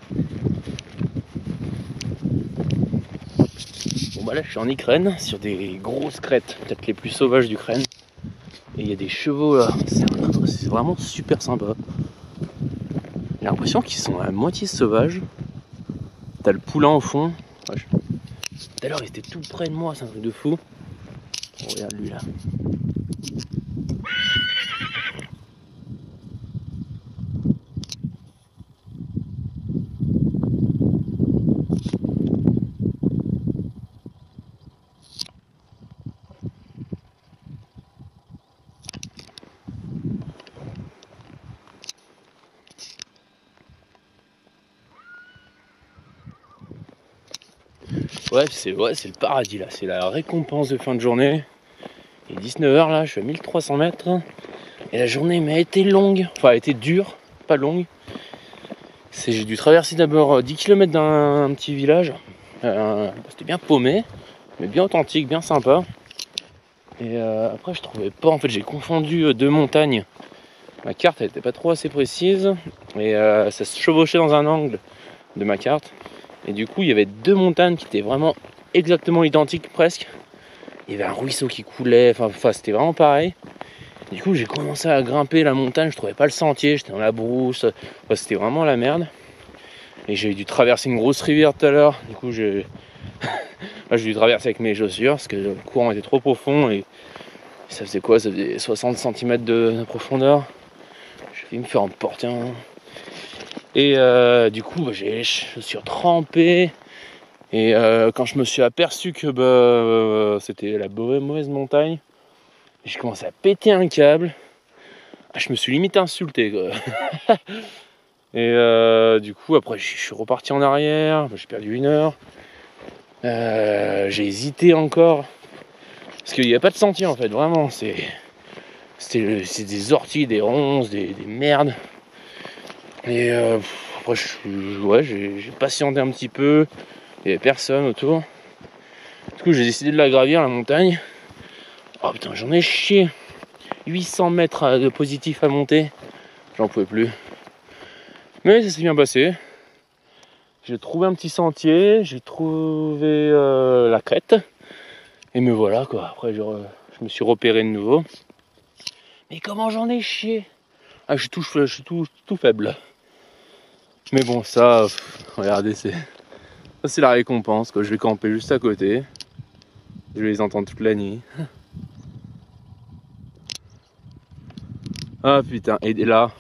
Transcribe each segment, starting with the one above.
Bon bah là je suis en Ukraine, sur des grosses crêtes, peut-être les plus sauvages d'Ukraine. Et il y a des chevaux là, c'est vraiment super sympa. J'ai l'impression qu'ils sont à moitié sauvages. T'as le poulain au fond. Ouais, tout à l'heure il était tout près de moi, c'est un truc de fou. Oh, regarde lui là. Ouais, c'est le paradis là, c'est la récompense de fin de journée. Il est 19h là, je suis à 1300 mètres. Et la journée m'a été longue, enfin elle a été dure, pas longue. J'ai dû traverser d'abord 10 km d'un petit village. C'était bien paumé, mais bien authentique, bien sympa. Et après je trouvais pas, en fait j'ai confondu deux montagnes. Ma carte elle était pas trop assez précise. Et ça se chevauchait dans un angle de ma carte. Et du coup il y avait deux montagnes qui étaient vraiment exactement identiques presque. Il y avait un ruisseau qui coulait, enfin c'était vraiment pareil. Du coup j'ai commencé à grimper la montagne, je trouvais pas le sentier, j'étais dans la brousse, enfin, c'était vraiment la merde. Et j'ai dû traverser une grosse rivière tout à l'heure, du coup j'ai dû traverser avec mes chaussures parce que le courant était trop profond et ça faisait quoi, ça faisait 60 cm de profondeur. J'ai failli me faire emporter Et du coup je me suis trempé. Et quand je me suis aperçu que c'était la mauvaise montagne, j'ai commencé à péter un câble. Je me suis limite insulté quoi. Et du coup après je suis reparti en arrière, j'ai perdu 1 heure. J'ai hésité encore. Parce qu'il n'y a pas de sentier en fait, vraiment. C'est des orties, des ronces, des merdes. Et après j'ai patienté un petit peu. Il n'y avait personne autour. Du coup j'ai décidé de la gravir la montagne. Oh putain j'en ai chié. 800 mètres de positif à monter. J'en pouvais plus. Mais ça s'est bien passé. J'ai trouvé un petit sentier. J'ai trouvé la crête. Et me voilà quoi. Après je me suis repéré de nouveau. Mais comment j'en ai chié. Ah je suis tout faible. Mais bon ça, regardez, c'est la récompense quoi. Je vais camper juste à côté. Je vais les entendre toute la nuit. Ah putain, et là.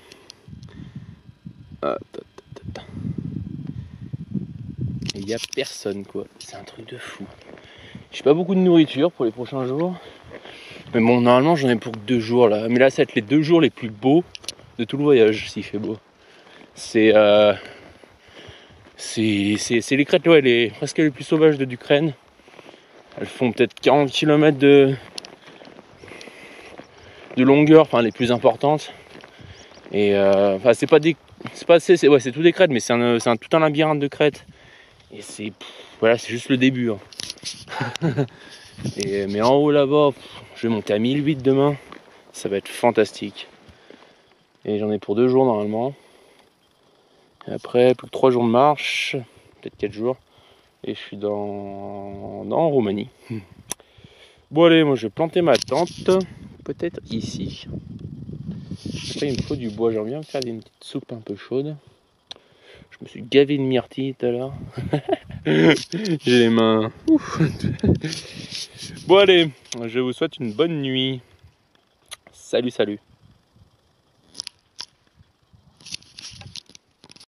Il n'y a personne quoi. C'est un truc de fou. J'ai pas beaucoup de nourriture pour les prochains jours. Mais bon, normalement j'en ai pour que 2 jours là. Mais là ça va être les 2 jours les plus beaux de tout le voyage s'il fait beau. C'est les crêtes, ouais, presque les plus sauvages d'Ukraine. Elles font peut-être 40 km de longueur, enfin les plus importantes. Et enfin c'est tout des crêtes, mais c'est tout un labyrinthe de crêtes. Et voilà, c'est juste le début. Hein. Mais en haut là-bas, je vais monter à 1008 demain. Ça va être fantastique. Et j'en ai pour 2 jours normalement. Et après, plus que 3 jours de marche, peut-être 4 jours. Et je suis en Roumanie. Bon allez, moi je vais planter ma tente. Peut-être ici. Après il me faut du bois, j'aimerais bien me faire une petite soupe un peu chaude. Je me suis gavé de myrtille tout à l'heure. J'ai les mains. Ouf. Bon allez, je vous souhaite une bonne nuit. Salut.